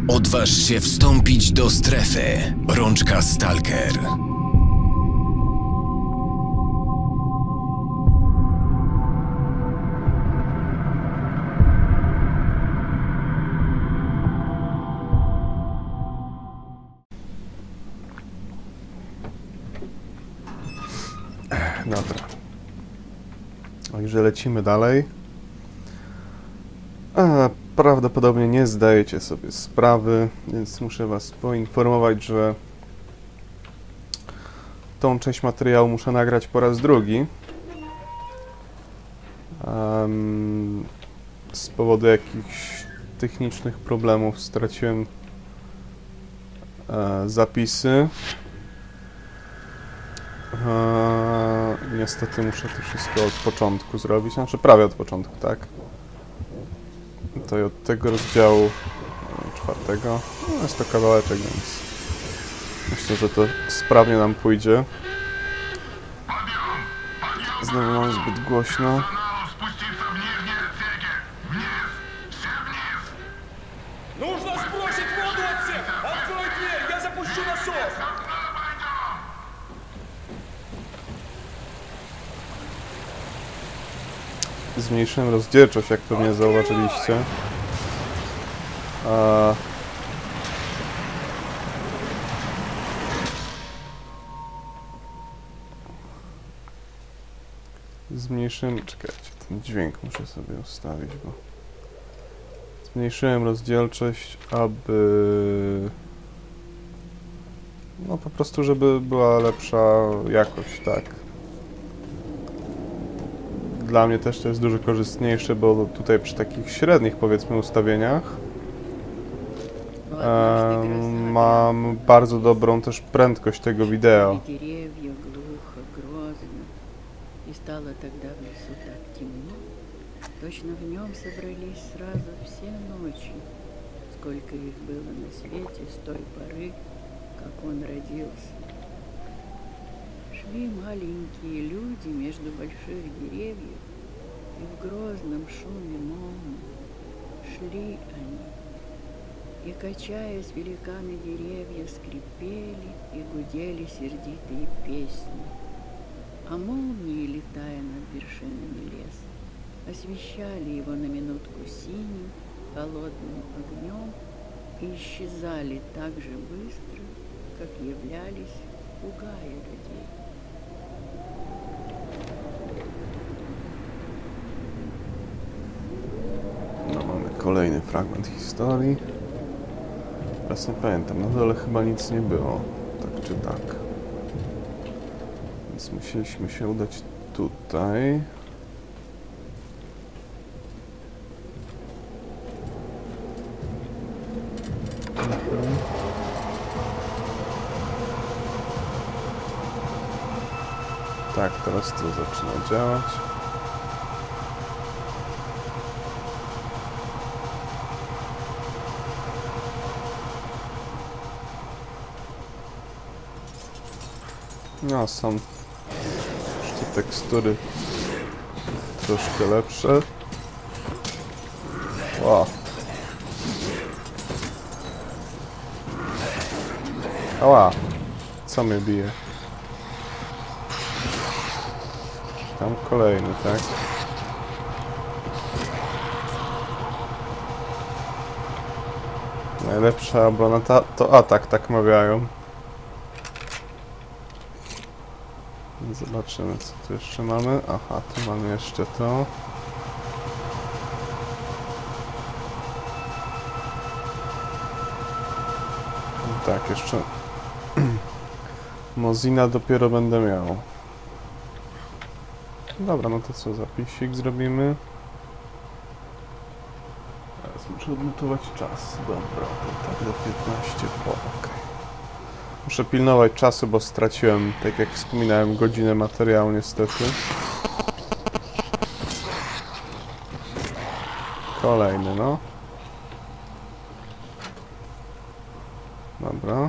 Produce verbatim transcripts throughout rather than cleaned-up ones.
Odważ się wstąpić do strefy. Rączka Stalker. Dobra. Także lecimy dalej. A, prawdopodobnie nie zdajecie sobie sprawy, więc muszę was poinformować, że tą część materiału muszę nagrać po raz drugi. Um, z powodu jakichś technicznych problemów straciłem e, zapisy. E, niestety muszę to wszystko od początku zrobić, znaczy prawie od początku, tak? To i od tego rozdziału czwartego. No jest to kawałeczek, więc myślę, że to sprawnie nam pójdzie. Znowu mam zbyt głośno. Zmniejszyłem rozdzielczość, jak pewnie zauważyliście. A... Zmniejszyłem... Czekajcie, ten dźwięk muszę sobie ustawić, bo... Zmniejszyłem rozdzielczość, aby... No po prostu, żeby była lepsza jakość, tak. Dla mnie też to jest dużo korzystniejsze, bo tutaj przy takich średnich, powiedzmy, ustawieniach um, mam bardzo dobrą też prędkość tego wideo. Шли маленькие люди между больших деревьев, и в грозном шуме молнии шли они. И, качаясь, великаны деревья скрипели и гудели сердитые песни. А молнии, летая над вершинами леса, освещали его на минутку синим, холодным огнем и исчезали так же быстро, как являлись, пугая людей. No, mamy kolejny fragment historii. Teraz nie pamiętam, na dole chyba nic nie było, tak czy tak. Więc musieliśmy się udać tutaj. Mhm. Tak, teraz to zaczyna działać. No, są jeszcze tekstury troszkę lepsze. Wow. Ała, co mnie bije? Tam kolejny, tak? Najlepsza obrona to atak, tak mawiają. Zobaczymy, co tu jeszcze mamy. Aha, tu mamy jeszcze to. I tak, jeszcze Mozina dopiero będę miał. Dobra, no to co, zapisik zrobimy. Teraz muszę odnotować czas. Dobra, to tak do piętnaście po, okej. Muszę pilnować czasu, bo straciłem, tak jak wspominałem, godzinę materiału niestety. Kolejny, no. Dobra.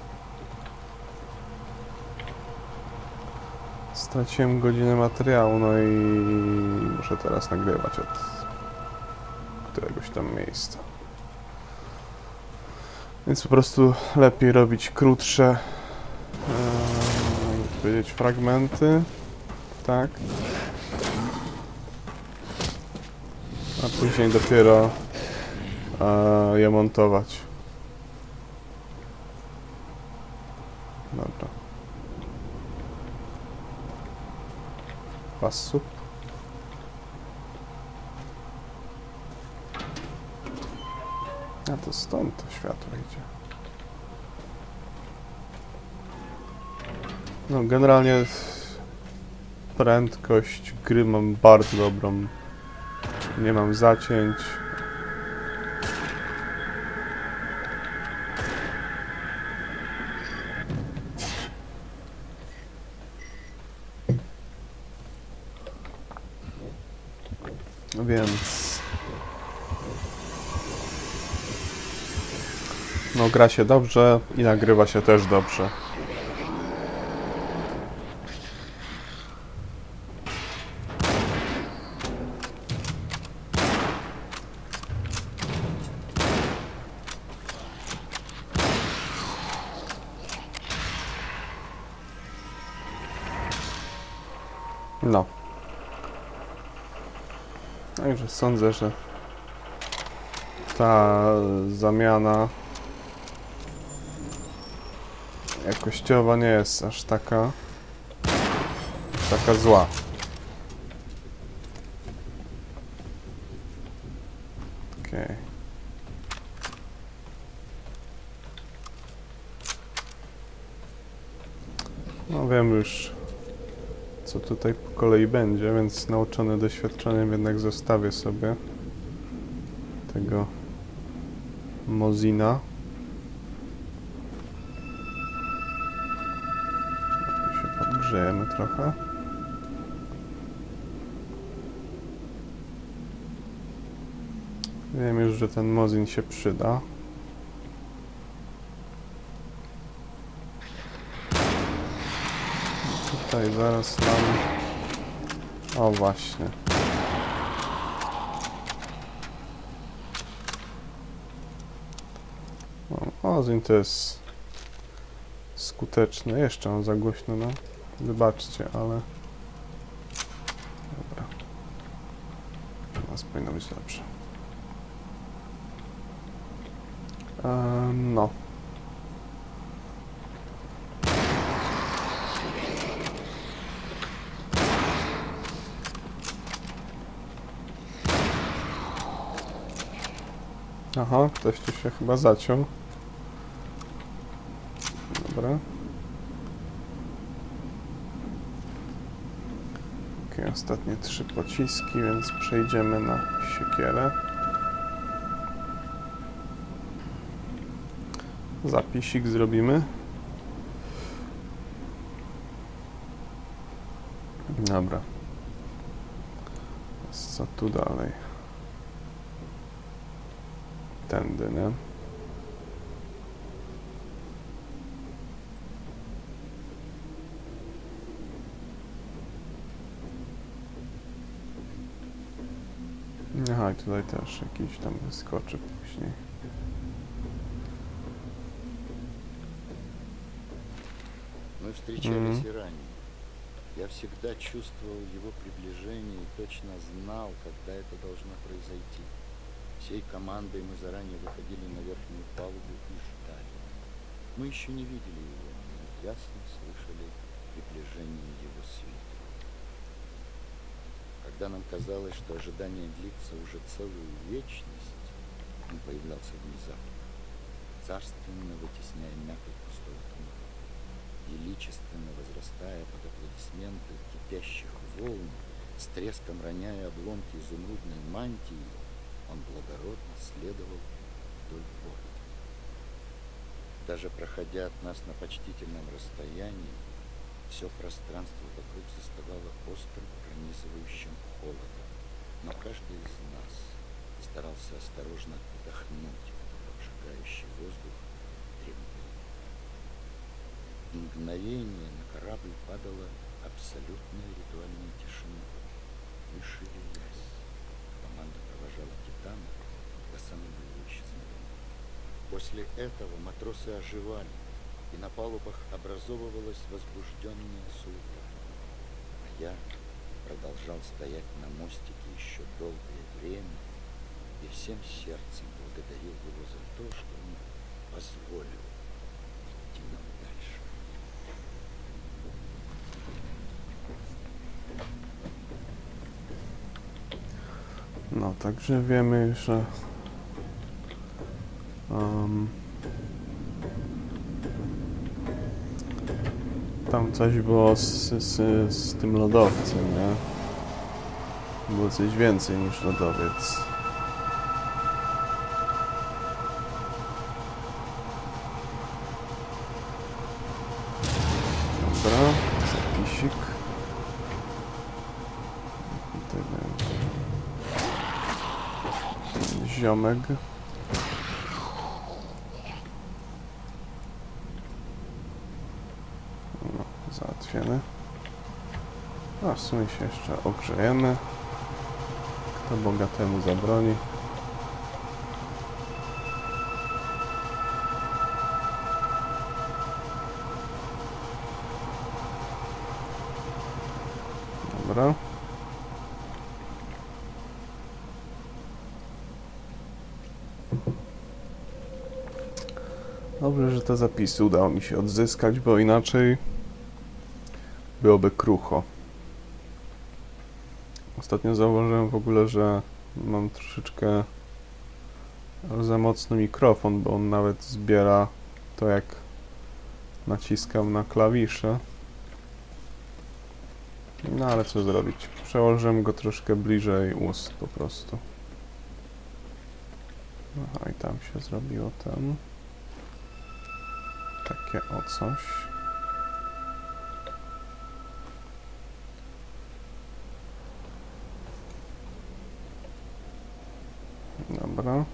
Straciłem godzinę materiału, no i muszę teraz nagrywać od któregoś tam miejsca. Więc po prostu lepiej robić krótsze, e, jakby powiedzieć, fragmenty, tak? A później dopiero e, je montować. Dobra. Pasub. A to stąd to światło idzie. No generalnie prędkość gry mam bardzo dobrą. Nie mam zacięć. Więc no gra się dobrze i nagrywa się też dobrze. No. Także sądzę, że ta zamiana jakościowa nie jest aż taka taka zła. Okej. Okay. No wiem już, co tutaj po kolei będzie, więc nauczony doświadczeniem jednak zostawię sobie tego Mozina. Tu się podgrzejemy trochę. Wiem już, że ten Mozin się przyda. Tutaj zaraz nam... O właśnie. O, Mozin to jest skuteczny. Jeszcze on za głośno, no. Wybaczcie, ale... Dobra. Teraz powinno być dobrze. Eee, no. Aha, ktoś tu się chyba zaciął. Dobra. Ok, ostatnie trzy pociski, więc przejdziemy na siekierę. Zapisik zrobimy. Dobra. Co tu dalej? Tędy, nie? Aha, i tutaj też jakiś tam wyskoczy później. Мы встречались mm. и ранее. Я всегда чувствовал его приближение и точно знал, когда это должно произойти. Всей командой мы заранее выходили на верхнюю палубу и ждали. Мы еще не видели его, но ясно слышали приближение его свита. Когда нам казалось, что ожидание длится уже целую вечность, он появлялся внезапно, царственно вытесняя мякоть пустого тумана, величественно возрастая под аплодисменты кипящих волн, с треском роняя обломки изумрудной мантии. Он благородно следовал вдоль борта. Даже проходя от нас на почтительном расстоянии, все пространство вокруг заставало острым пронизывающим холодом, но каждый из нас старался осторожно вдохнуть этот обжигающий воздух требования. В мгновение на корабль падала абсолютная ритуальная тишина. Мы шевелясь. Команда провожала Титана до самого его исчезновения. После После этого матросы оживали, и на палубах образовывалась возбужденная суета. А я продолжал стоять на мостике еще долгое время и всем сердцем благодарил его за то, что он позволил идти нам дальше. No, także wiemy, że um, tam coś było z, z, z tym lodowcem, nie? Było coś więcej niż lodowiec. Dobra, zapisik. Tutaj będzie ziomek. No, załatwiony. A w sumie się jeszcze ogrzejemy. Kto bogatemu zabroni. Dobra. Dobrze, że te zapisy udało mi się odzyskać, bo inaczej byłoby krucho. Ostatnio zauważyłem w ogóle, że mam troszeczkę za mocny mikrofon, bo on nawet zbiera to, jak naciskam na klawisze. No ale co zrobić? Przełożyłem go troszkę bliżej ust po prostu. Aha, i tam się zrobiło ten... takie o coś. Dobra.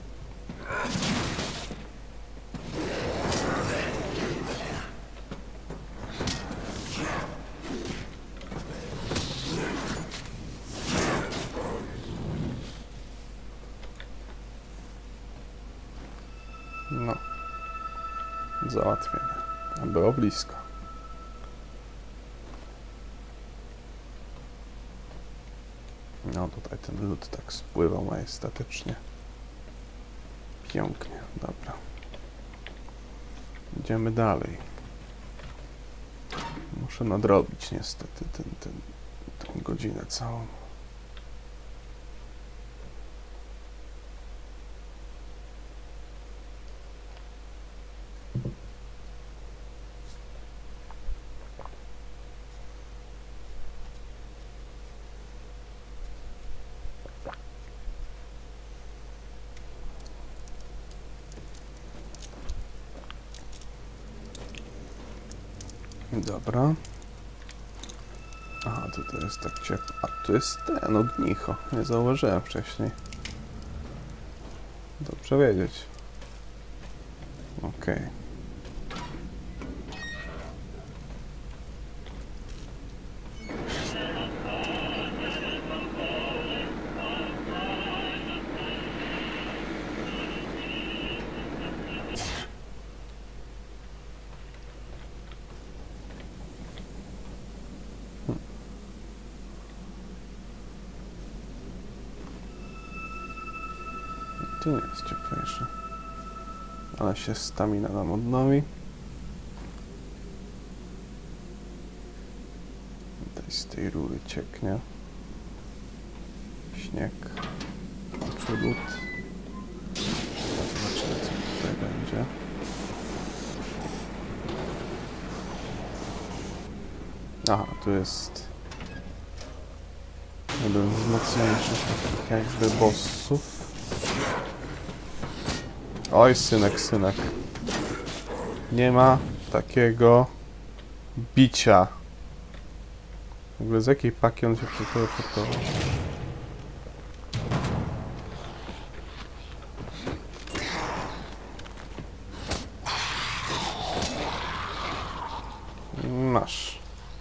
No. Załatwione. A było blisko. No tutaj ten lód tak spływał majestatycznie. Pięknie, dobra. Idziemy dalej. Muszę nadrobić niestety ten, ten, tę godzinę całą. Dobra. Aha, tutaj jest tak ciepło. A tu jest ten ognicho. Nie zauważyłem wcześniej. Dobrze wiedzieć. Okej. Okay. Tu nie jest cieplejsze. Ale się stamina nam odnowi. Tutaj z tej rury cieknie śnieg czy lód. Zobaczymy, co tutaj będzie. Aha, tu jest jeden z mocniejszych takich jakby bossów. Oj, synek, synek. Nie ma takiego bicia. W ogóle z jakiej paki on się przeteleportował? Masz.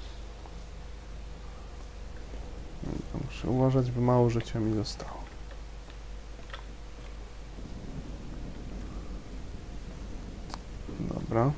Muszę uważać, by mało życia mi zostało. Dobra.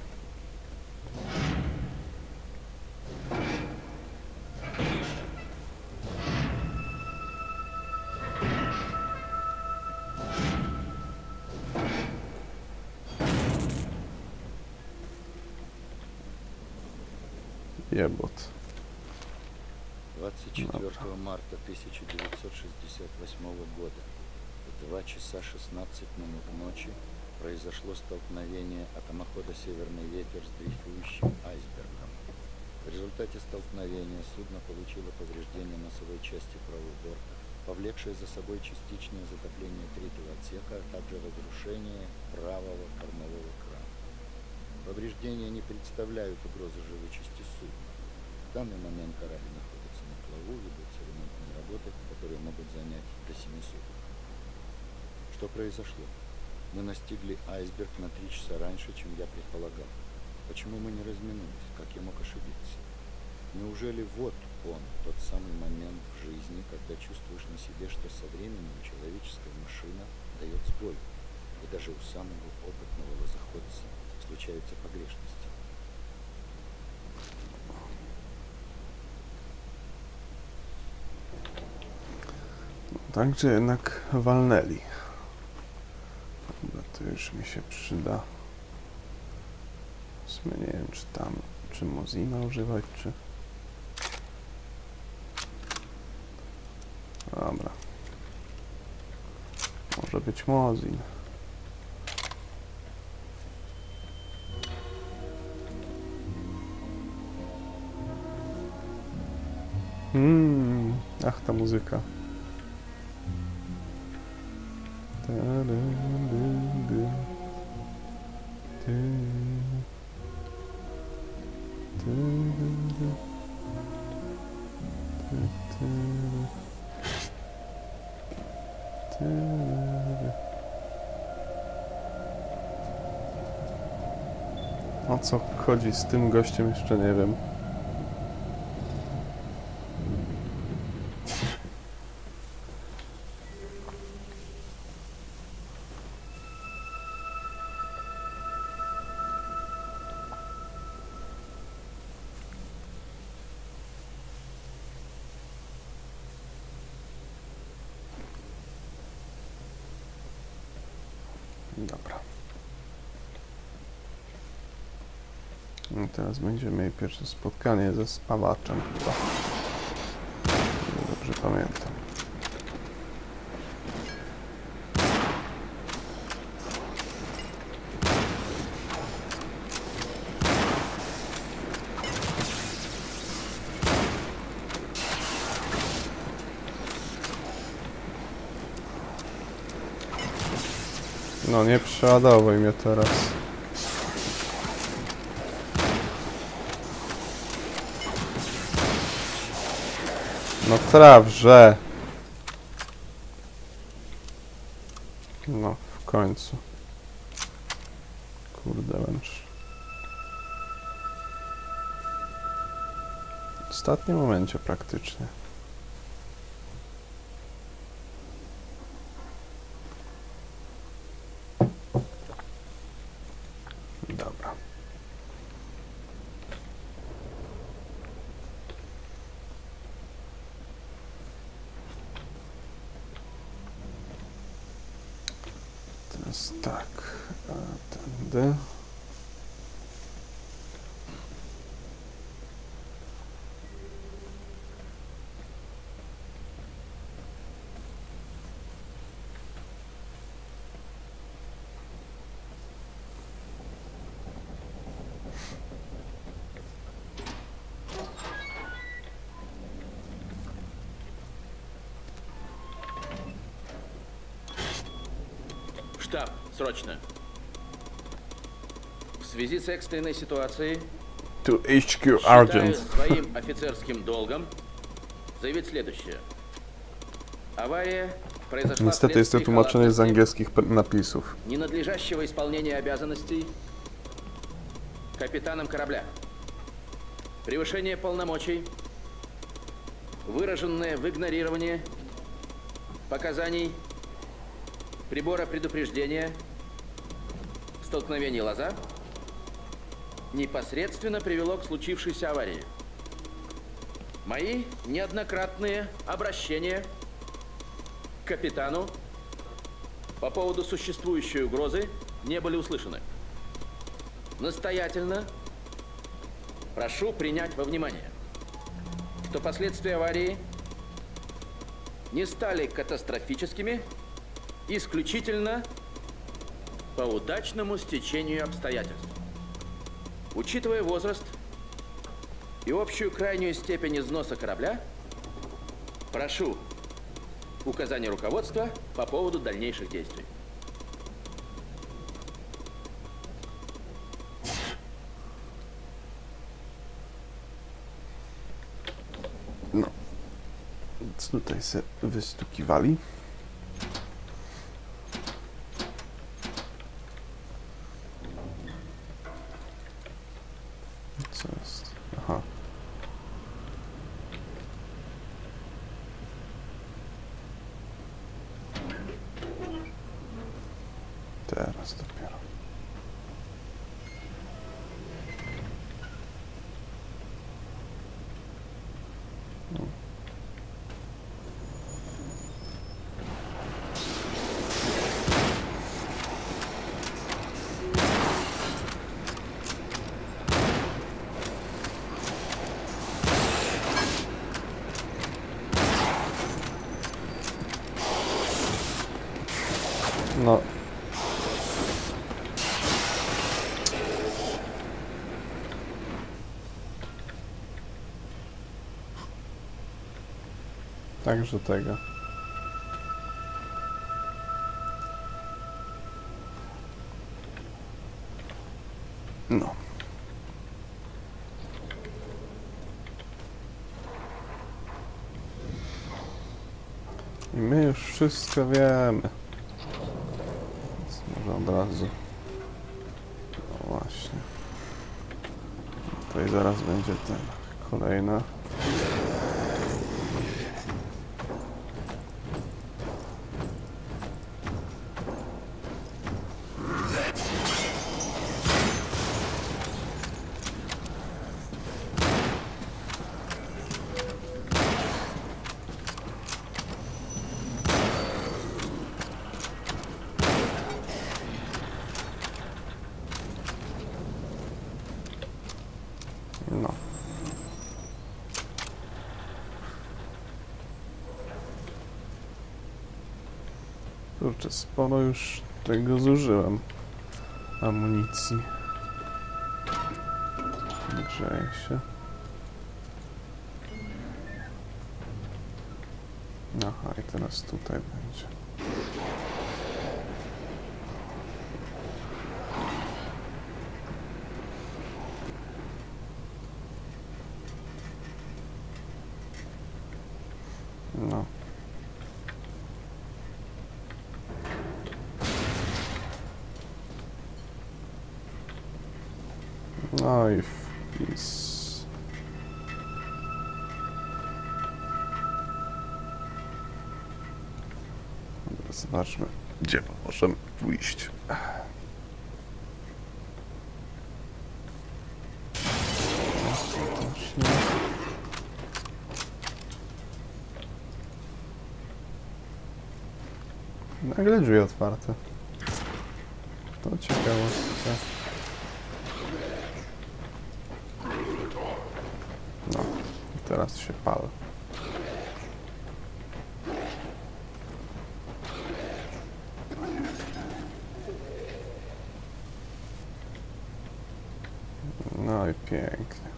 Jebot. двадцать четвёртого марта тысяча девятьсот шестьдесят восьмого года в два часа шестнадцать минут ночи произошло столкновение атомохода «Северный ветер» с дрейфующим айсбергом. В результате столкновения судно получило повреждение носовой части правого борта, повлекшее за собой частичное затопление третьего отсека, а также разрушение правого кормового крана. Повреждения не представляют угрозы живучести судна. В данный момент корабль находится на плаву, ведутся ремонтные работы, которые могут занять до семи суток. Что произошло? Мы настигли айсберг на три часа раньше, чем я предполагал. Почему мы не разминулись? Как я мог ошибиться? Неужели вот он, тот самый момент в жизни, когда чувствуешь на себе, что со временем человеческая машина дает сбой, и даже у самого опытного лозоходца случаются погрешности? Także jednak walnęli. Dobra, to już mi się przyda. W sumie nie wiem, czy tam, czy Mozina używać, czy... Dobra. Może być Mozin. Hmm, ach, ta muzyka. O co chodzi z tym gościem, jeszcze nie wiem. Dobra. I teraz będziemy mieli pierwsze spotkanie ze spawaczem chyba. Dobrze pamiętam. No nie przeładowuj mnie teraz. No trawże. No w końcu. Kurde wręcz. W ostatnim momencie praktycznie. Dobra. Teraz tak, a tędy. Штаб, срочно. В связи с экстренной ситуацией To H Q считаю Urgent. своим офицерским долгом заявить следующее. Авария произошла Niestety jest to вследствие tłumaczenie z халатности, angielskich p- napisów. ненадлежащего исполнения обязанностей капитаном корабля. Превышение полномочий, выраженное в игнорировании показаний прибора предупреждения, столкновение «Лоза», непосредственно привело к случившейся аварии. Мои неоднократные обращения к капитану по поводу существующей угрозы не были услышаны. Настоятельно прошу принять во внимание, что последствия аварии не стали катастрофическими исключительно по удачному стечению обстоятельств. Учитывая возраст и общую крайнюю степень износа корабля, прошу указания руководства по поводу дальнейших действий. No, więc tutaj się wystukiwali. Co jest? Aha. Teraz dopiero. No. No. Także tego. No. I my już wszystko wiemy. Więc może od razu. No właśnie. Tutaj zaraz będzie ten kolejna. No. Kurczę, sporo już tego zużyłem. Amunicji. Grzeje się. Aha, i teraz tutaj będzie. No. No i wpis. Dobra, zobaczmy, gdzie możemy pójść. Nagle drzwi otwarte. To ciekawostka. No, i teraz się palę. No i pięknie.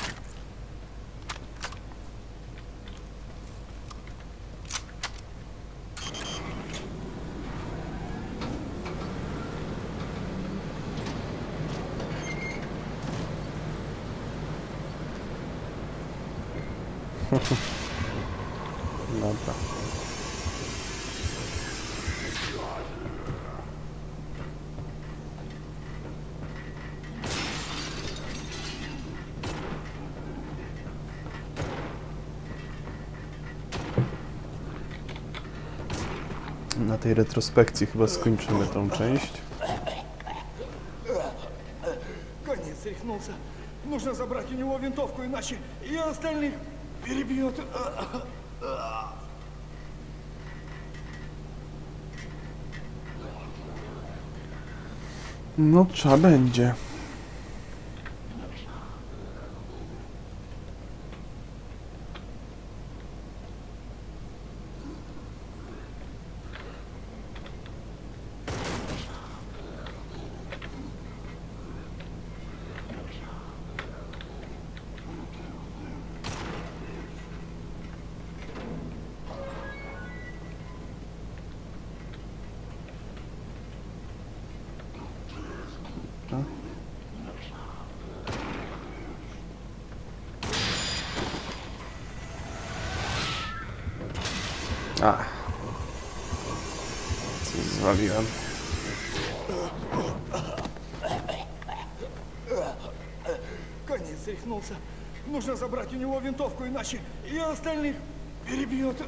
Dobra. Na tej retrospekcji chyba skończymy tą część. Koniec рехнулся. Нужно забрать у него винтовку, иначе и остальных перебьет. No trzeba będzie. A. Coś zwaliłem. Конец рехнулся. Нужно забрать у него винтовку, иначе и остальных перебьет.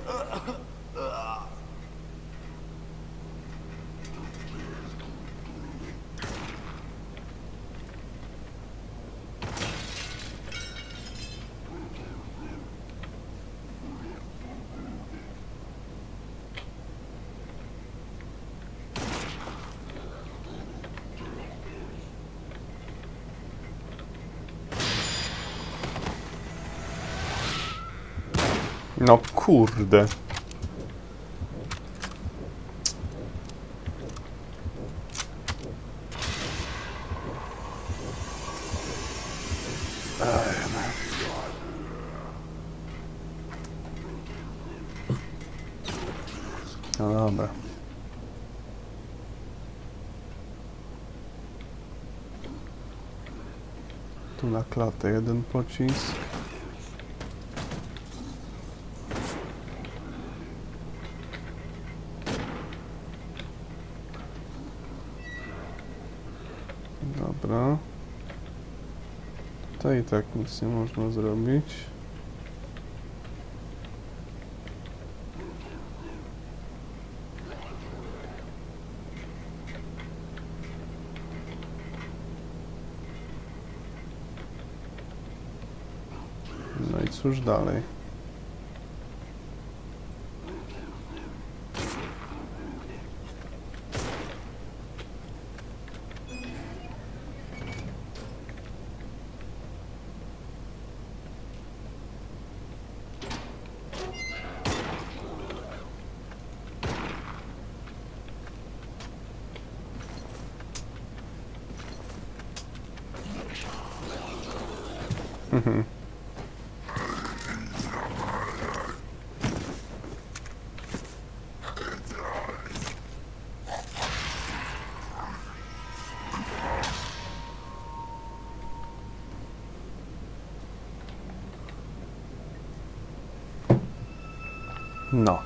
No kurde. No dobra. Tu na klatę jeden pocisk. Dobra. Tutaj i tak nic nie można zrobić. No i cóż dalej? Mhm. No.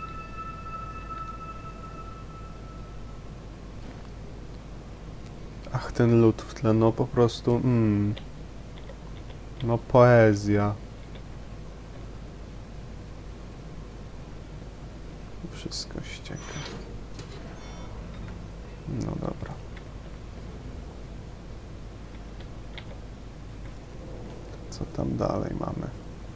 Ach, ten lód w tle, no po prostu... Mm. No poezja. Wszystko ścieka. No dobra. Co tam dalej mamy?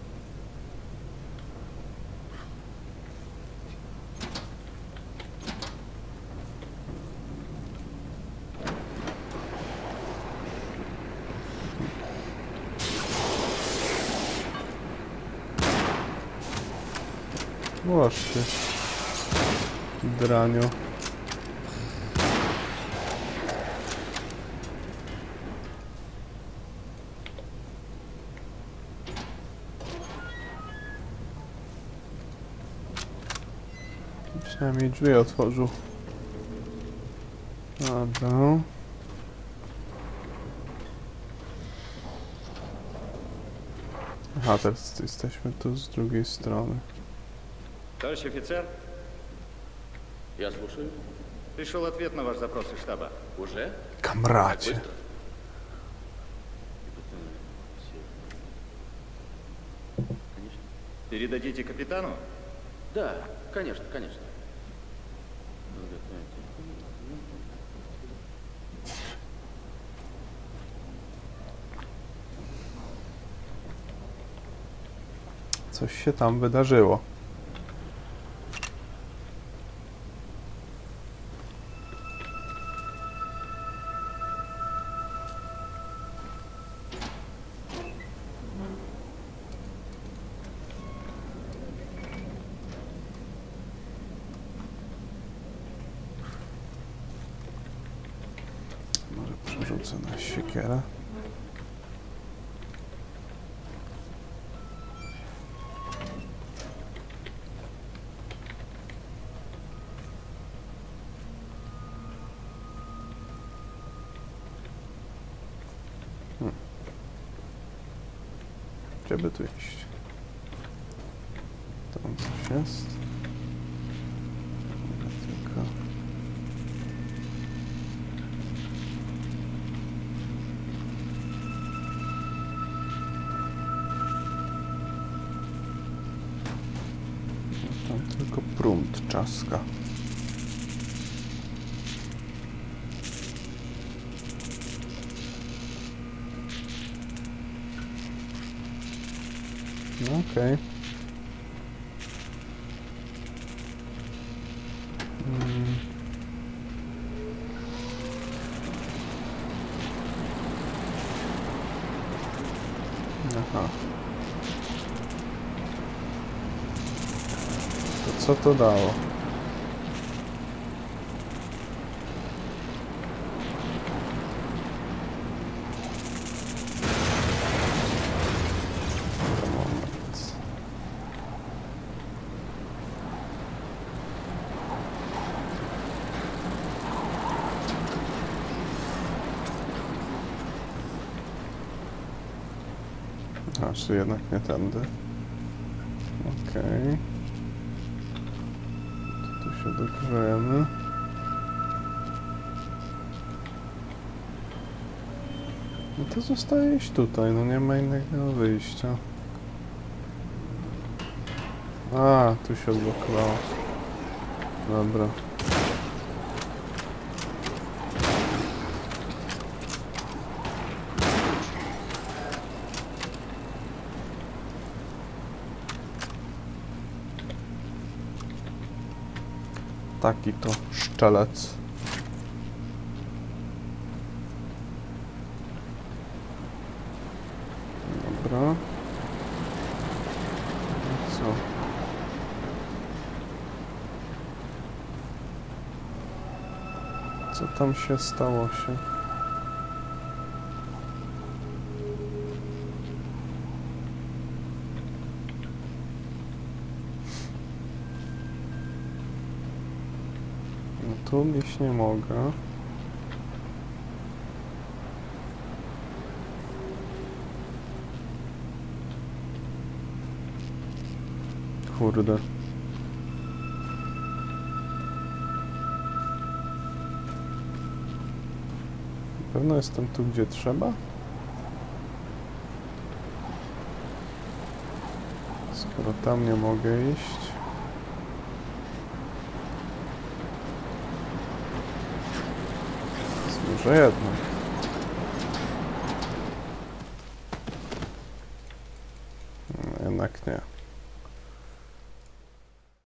Właśnie. Dranio. Przynajmniej drzwi otworzył. Dobra. Aha, teraz jesteśmy tu z drugiej strony. Товарищ офицер, Я слушаю. пришел ответ на ваш запрос из штаба. Уже? Kamracie. Быстро? Конечно. Передадите капитану? Да, конечно, конечно. Coś się tam wydarzyło. Może przerzucę na siekierę. Hmm. Gdzie by tu iść? Tam coś jest. Tylko... Tam tylko prąd czaska. No okej. Okay. Hmm. Aha. To co to dało? A, czy jednak nie tędy. Okej. Okay. Tu się dogrzejemy. No to zostaje iść tutaj, no nie ma innego wyjścia. A, tu się odblokowało. Dobra. Taki to szczelec. Dobra. I co? Co tam się stało się? Tu iść nie mogę. Kurde. Na pewno jestem tu, gdzie trzeba? Skoro tam nie mogę iść. Może jednak.